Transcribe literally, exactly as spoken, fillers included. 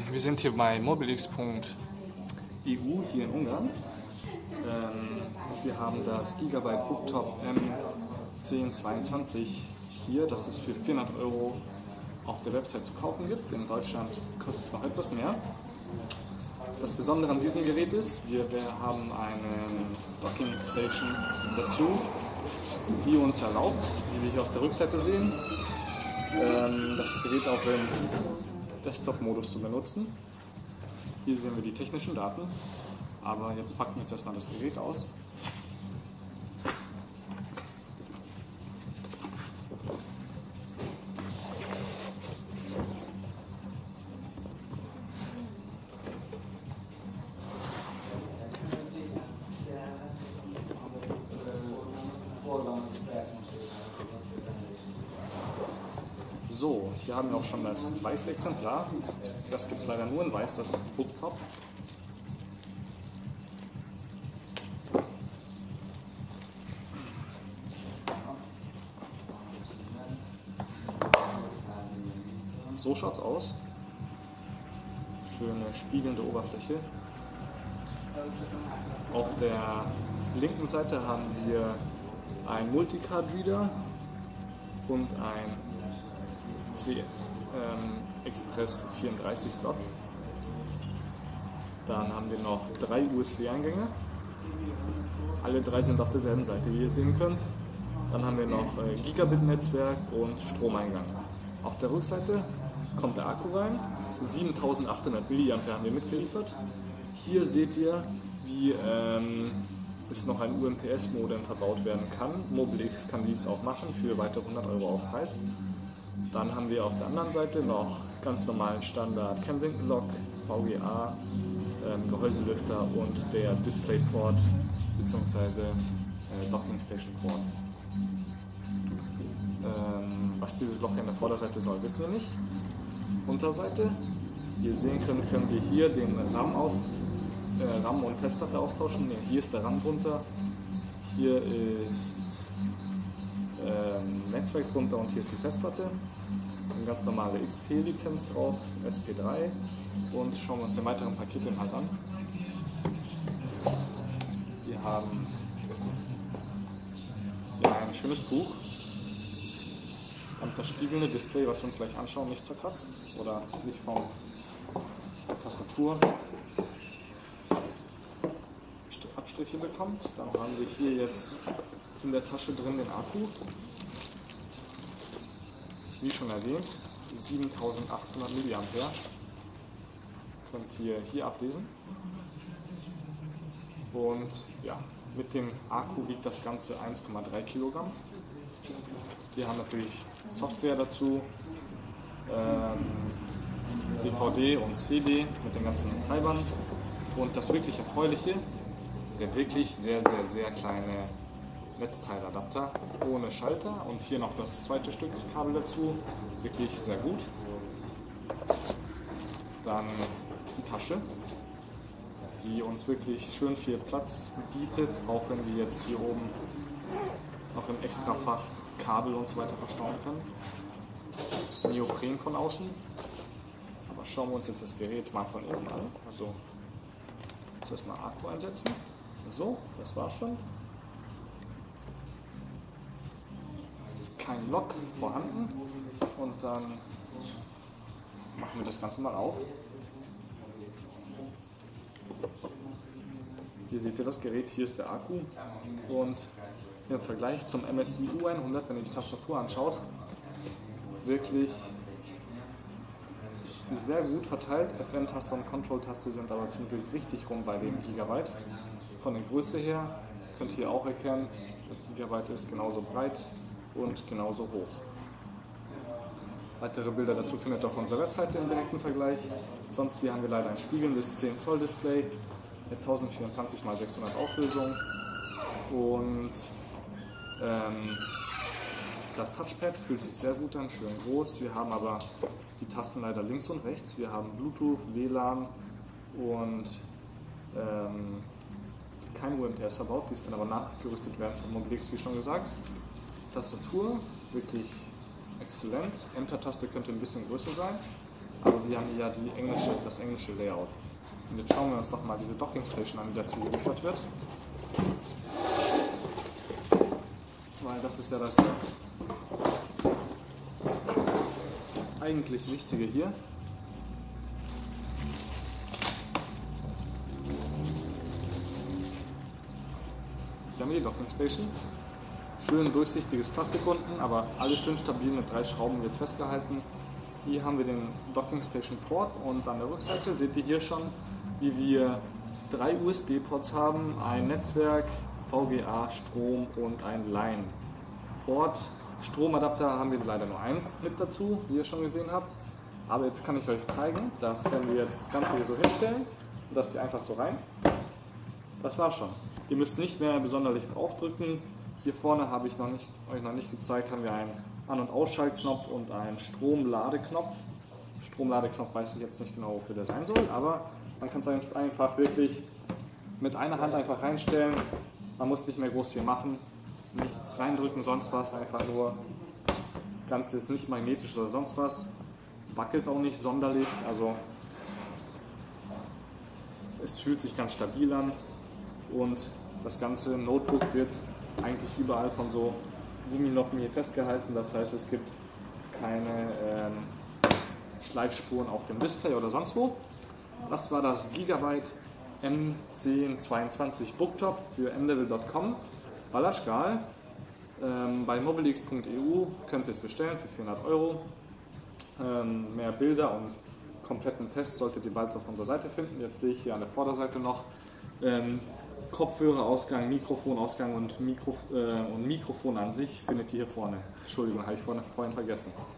Wir sind hier bei mobilx punkt e u hier in Ungarn. Ähm, wir haben das Gigabyte Booktop M zehn zweiundzwanzig hier, das es für vierhundert Euro auf der Website zu kaufen gibt. In Deutschland kostet es noch etwas mehr. Das Besondere an diesem Gerät ist, wir, wir haben eine Docking Station dazu, die uns erlaubt, wie wir hier auf der Rückseite sehen, das Gerät auch im Desktop-Modus zu benutzen. Hier sehen wir die technischen Daten, aber jetzt packen wir jetzt erstmal das Gerät aus. So, hier haben wir auch schon das weiße Exemplar. Das gibt es leider nur in weiß, das Booktop. So schaut es aus. Schöne spiegelnde Oberfläche. Auf der linken Seite haben wir ein Multicard Reader und ein C ähm, Express vierunddreißig Slot. Dann haben wir noch drei U S B-Eingänge. Alle drei sind auf derselben Seite, wie ihr sehen könnt. Dann haben wir noch äh, Gigabit-Netzwerk und Stromeingang. Auf der Rückseite kommt der Akku rein. siebentausendachthundert Milliampere haben wir mitgeliefert. Hier seht ihr, wie ähm, es noch ein U M T S-Modem verbaut werden kann. mobilx kann dies auch machen für weitere hundert Euro Aufpreis. Dann haben wir auf der anderen Seite noch ganz normalen Standard Kensington Lock, V G A, ähm, Gehäuselüfter und der DisplayPort bzw. Äh, Docking Station Port. Ähm, was dieses Loch in der Vorderseite soll, wissen wir nicht. Unterseite, wie ihr sehen könnt, können wir hier den RAM, aus, äh, RAM und Festplatte austauschen. Hier ist der RAM drunter, hier ist ähm, Netzwerk drunter und hier ist die Festplatte. Eine ganz normale X P-Lizenz drauf, S P drei, und schauen wir uns den weiteren Paketinhalt an. Wir haben hier ein schönes Buch und das spiegelnde Display, was wir uns gleich anschauen, nicht zerkratzt oder nicht von der Tastatur Abstriche bekommt. Dann haben wir hier jetzt in der Tasche drin den Akku. Wie schon erwähnt, siebentausendachthundert Milliampere. Könnt ihr hier ablesen. Und ja, mit dem Akku wiegt das Ganze eins Komma drei Kilogramm. Wir haben natürlich Software dazu, ähm, D V D und C D mit den ganzen Treibern. Und das wirklich Erfreuliche, der wirklich sehr, sehr, sehr kleine Netzteiladapter ohne Schalter und hier noch das zweite Stück Kabel dazu, wirklich sehr gut. Dann die Tasche, die uns wirklich schön viel Platz bietet, auch wenn wir jetzt hier oben noch im Extrafach Kabel und so weiter verstauen können. Neopren von außen, aber schauen wir uns jetzt das Gerät mal von innen an. Also zuerst mal Akku einsetzen. So, das war's schon. Kein Lock vorhanden und dann machen wir das Ganze mal auf. Hier seht ihr das Gerät, hier ist der Akku und im Vergleich zum M S I U hundert, wenn ihr die Tastatur anschaut, wirklich sehr gut verteilt. F N-Taste und Control-Taste sind aber zum Glück richtig rum bei dem Gigabyte. Von der Größe her könnt ihr auch erkennen, das Gigabyte ist genauso breit und genauso hoch. Weitere Bilder dazu findet ihr auf unserer Webseite im direkten Vergleich. Sonst hier haben wir leider ein spiegelndes zehn Zoll Display mit tausendvierundzwanzig mal sechshundert Auflösung und ähm, das Touchpad fühlt sich sehr gut an, schön groß. Wir haben aber die Tasten leider links und rechts. Wir haben Bluetooth, W L A N und ähm, kein U M T S verbaut. Dies kann aber nachgerüstet werden von mobilx, wie schon gesagt. Tastatur, wirklich exzellent. Enter-Taste könnte ein bisschen größer sein. aber wir haben hier ja die englische, das englische Layout. Und jetzt schauen wir uns doch mal diese Docking Station an, die dazu geliefert wird. Weil das ist ja das eigentlich Wichtige hier. Hier haben wir die Docking Station. Schön durchsichtiges Plastik unten, aber alles schön stabil mit drei Schrauben jetzt festgehalten. Hier haben wir den Docking Station Port und an der Rückseite seht ihr hier schon, wie wir drei U S B-Ports haben, ein Netzwerk, V G A, Strom und ein LAN. Port, Stromadapter haben wir leider nur eins mit dazu, wie ihr schon gesehen habt. Aber jetzt kann ich euch zeigen, dass wenn wir jetzt das Ganze hier so hinstellen und das hier einfach so rein, das war's schon. Ihr müsst nicht mehr besonderlich draufdrücken. Hier vorne habe ich noch nicht, euch noch nicht gezeigt, haben wir einen An- und Ausschaltknopf und einen Stromladeknopf. Stromladeknopf weiß ich jetzt nicht genau, wofür der sein soll, aber man kann es einfach wirklich mit einer Hand einfach reinstellen. Man muss nicht mehr groß viel machen, nichts reindrücken, sonst was, einfach nur ganz ist nicht magnetisch oder sonst was. Wackelt auch nicht sonderlich, also es fühlt sich ganz stabil an und das ganze Notebook wird eigentlich überall von so Gumminoppen hier festgehalten, das heißt es gibt keine ähm, Schleifspuren auf dem Display oder sonst wo. Das war das Gigabyte M zehn zweiundzwanzig Booktop für m level punkt com Ballerschgal. Ähm, bei mobilex punkt e u könnt ihr es bestellen für vierhundert Euro. Ähm, mehr Bilder und kompletten Tests solltet ihr bald auf unserer Seite finden. Jetzt sehe ich hier an der Vorderseite noch ähm, Kopfhörerausgang, Mikrofonausgang und, Mikro, äh, und Mikrofon an sich findet ihr hier vorne. Entschuldigung, habe ich vorne, vorhin vergessen.